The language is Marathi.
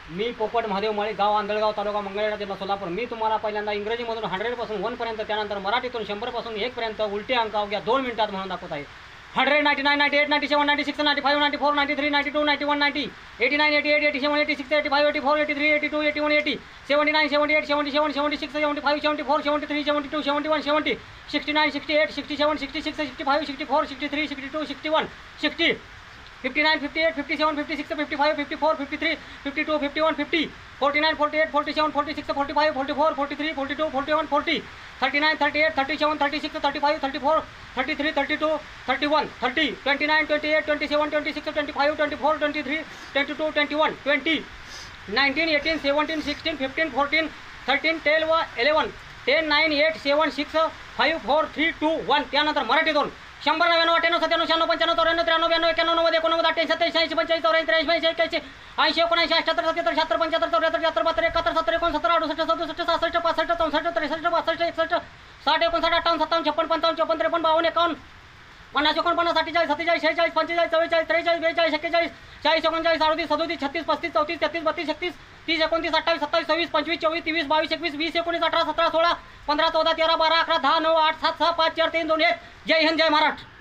मी पोपट महादेव माळी, गाव आंधळगाव, तालुका मंगळवेढा, जिल्हा सोलापूर. मी तुम्हाला पहिल्यांदा इंग्रजीमधून 100 पासून 1 पर्यंत, त्यानंतर मराठीतून 100 पासून 1 पर्यंत उलटे अंक अवघ्या 2 मिनिटात म्हणून दाखवत आहे. 100, 99, 98, 97, 96, 95, 94, 93, 92, 91, 90, 89, 88, 87, 86, 85, 84, 83, 82, 81, 80, 79, 78, 77, 76, 75, 74, 73, 72, 71, 70, 69, 68, 67, 66, 65, 64, 63, 62, 61, 60, 59, 58, 57, 56, 55, 54, 53, 52, 51, 50, 49, 48, 47, 46, 45, 44, 43, 42, 41, 40, 39, 38, 37, 36, 35, 34, 33, 32, 31, 30, 29, 28, 27, 26, 25, 24, 23, 22, 21, 20, 19, 18, 17, 16, 15, 14, 13, 12, 11, 10, 9, 8, 7, 6, 5, 4, 3, 2, 1. त्यानंतर मराठी 2. 100, 99, 98, 97, 96, 95, 94, 93, 91, 88, 87, 88, 45, 83, 84, 85, 80, 79, 80, 77, 77, 77, 74, 74, 72, 71, 72, 67, 68, 67, 65, 66, 63, 64, 65, 66, 61, 58, 57, 56, 55, 54, 53, 52, 51, 50, 51, 47, 47, 46, 45, 46, 43, 42, 41, 40, 41, 39, 37, 38, 37, 34, 35, 36, 33, 36, 30, 31, 28, 29, 26, 24, 22, 21, 20, 19, 18, 17, 16, 15, 14, 13, 12, 11, 10, 9, 8, 7, 6, 5, 4, 3, 2, 1. जय हिंद, जय महाराष्ट्र.